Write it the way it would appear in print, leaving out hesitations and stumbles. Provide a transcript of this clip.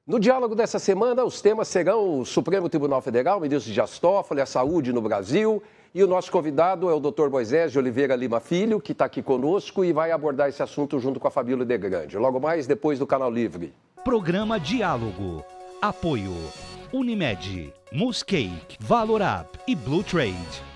No diálogo dessa semana, os temas serão o Supremo Tribunal Federal, o ministro Dias Toffoli, a saúde no Brasil. E o nosso convidado é o Dr. Moisés de Oliveira Lima Filho, que está aqui conosco e vai abordar esse assunto junto com a Fabíola De Grande. Logo mais, depois do Canal Livre. Programa Diálogo. Apoio Unimed, Muscake, Valorap e Blue Trade.